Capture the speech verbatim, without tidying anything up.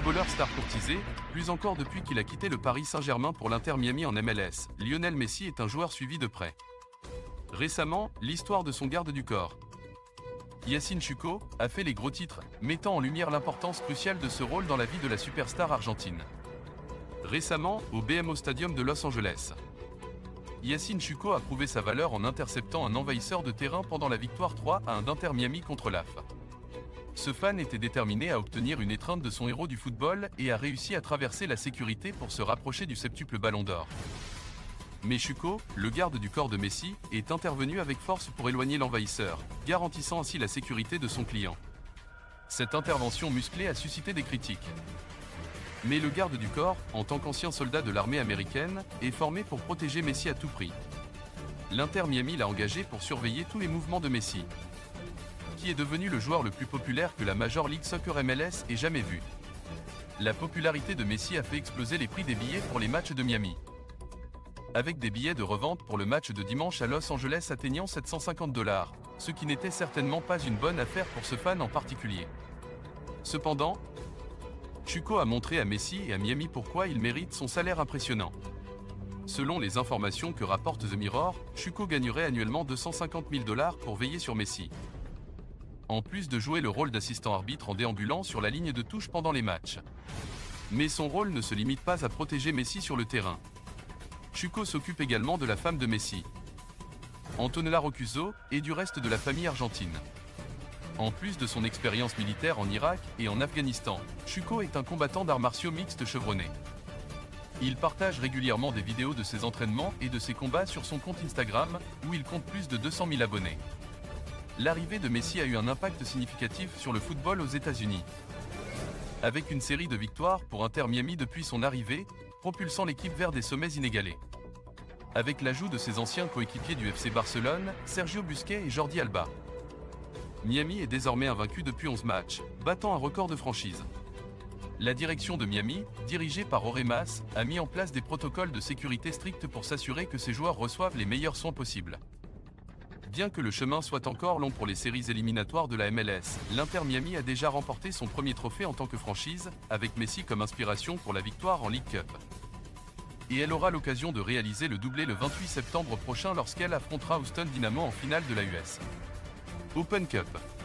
Footballeur star courtisé, plus encore depuis qu'il a quitté le Paris Saint-Germain pour l'Inter Miami en M L S, Lionel Messi est un joueur suivi de près. Récemment, l'histoire de son garde du corps, Yacine Chouko, a fait les gros titres, mettant en lumière l'importance cruciale de ce rôle dans la vie de la superstar argentine. Récemment, au B M O Stadium de Los Angeles, Yacine Chouko a prouvé sa valeur en interceptant un envahisseur de terrain pendant la victoire trois à un d'Inter Miami contre l'A F. Ce fan était déterminé à obtenir une étreinte de son héros du football et a réussi à traverser la sécurité pour se rapprocher du septuple ballon d'or. Mais Chouko, le garde du corps de Messi, est intervenu avec force pour éloigner l'envahisseur, garantissant ainsi la sécurité de son client. Cette intervention musclée a suscité des critiques. Mais le garde du corps, en tant qu'ancien soldat de l'armée américaine, est formé pour protéger Messi à tout prix. L'Inter Miami l'a engagé pour surveiller tous les mouvements de Messi, qui est devenu le joueur le plus populaire que la Major League Soccer M L S ait jamais vu. La popularité de Messi a fait exploser les prix des billets pour les matchs de Miami, avec des billets de revente pour le match de dimanche à Los Angeles atteignant sept cent cinquante dollars, ce qui n'était certainement pas une bonne affaire pour ce fan en particulier. Cependant, Chouko a montré à Messi et à Miami pourquoi il mérite son salaire impressionnant. Selon les informations que rapporte The Mirror, Chouko gagnerait annuellement deux cent cinquante mille dollars pour veiller sur Messi, en plus de jouer le rôle d'assistant arbitre en déambulant sur la ligne de touche pendant les matchs. Mais son rôle ne se limite pas à protéger Messi sur le terrain. Chouko s'occupe également de la femme de Messi, Antonella Roccuzzo, et du reste de la famille argentine. En plus de son expérience militaire en Irak et en Afghanistan, Chouko est un combattant d'arts martiaux mixtes chevronné. Il partage régulièrement des vidéos de ses entraînements et de ses combats sur son compte Instagram, où il compte plus de deux cent mille abonnés. L'arrivée de Messi a eu un impact significatif sur le football aux États-Unis, avec une série de victoires pour Inter Miami depuis son arrivée, propulsant l'équipe vers des sommets inégalés. Avec l'ajout de ses anciens coéquipiers du F C Barcelone, Sergio Busquets et Jordi Alba, Miami est désormais invaincu depuis onze matchs, battant un record de franchise. La direction de Miami, dirigée par Jorge Mas, a mis en place des protocoles de sécurité stricts pour s'assurer que ses joueurs reçoivent les meilleurs soins possibles. Bien que le chemin soit encore long pour les séries éliminatoires de la M L S, l'Inter Miami a déjà remporté son premier trophée en tant que franchise, avec Messi comme inspiration pour la victoire en League Cup. Et elle aura l'occasion de réaliser le doublé le vingt-huit septembre prochain lorsqu'elle affrontera Houston Dynamo en finale de la U S Open Cup.